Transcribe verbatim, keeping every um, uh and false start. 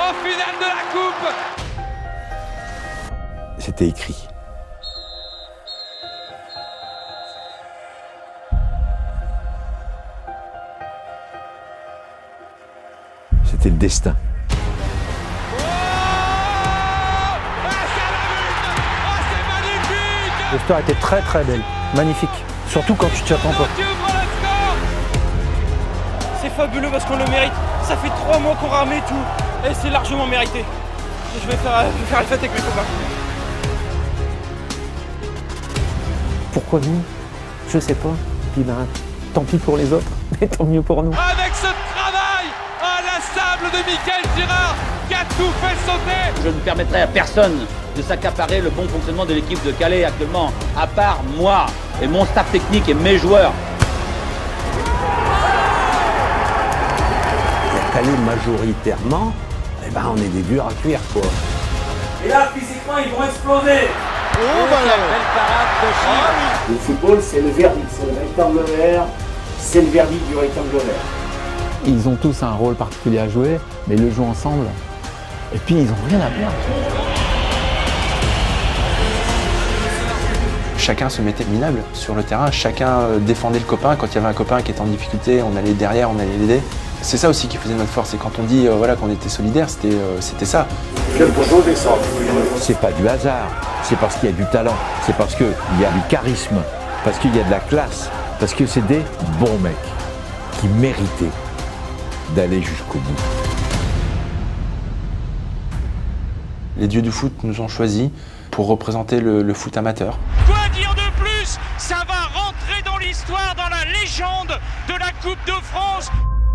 en finale de la Coupe. C'était écrit. C'était le destin. L'histoire était très très belle, magnifique. Surtout quand tu t'y attends pas. C'est fabuleux parce qu'on le mérite. Ça fait trois mois qu'on ramait tout et c'est largement mérité. Je vais faire, je vais faire la fête avec mes copains. Pourquoi nous? Je sais pas. Puis ben, tant pis pour les autres, mais tant mieux pour nous. Avec ce travail inlassable de Michael Girard qui a tout fait sauter. Je ne permettrai à personne de s'accaparer le bon fonctionnement de l'équipe de Calais actuellement, à part moi et mon staff technique et mes joueurs. Calais majoritairement, eh ben on est des durs à cuire quoi. Et là, physiquement, ils vont exploser. Oh, voilà. Belle parade de Chine. Le football, c'est le verdict, c'est le rectangle vert, c'est le verdict du rectangle vert. Ils ont tous un rôle particulier à jouer, mais ils le jouent ensemble. Et puis, ils n'ont rien à perdre. Chacun se mettait minable sur le terrain, chacun défendait le copain. Quand il y avait un copain qui était en difficulté, on allait derrière, on allait l'aider. C'est ça aussi qui faisait notre force. Et quand on dit euh, voilà, qu'on était solidaires, c'était euh, c'était ça. Quelque chose d'extraordinaire. C'est pas du hasard, c'est parce qu'il y a du talent, c'est parce qu'il y a du charisme, parce qu'il y a de la classe, parce que c'est des bons mecs qui méritaient d'aller jusqu'au bout. Les dieux du foot nous ont choisis pour représenter le, le foot amateur. Quoi dire de plus? Ça va rentrer dans l'histoire, dans la légende de la Coupe de France.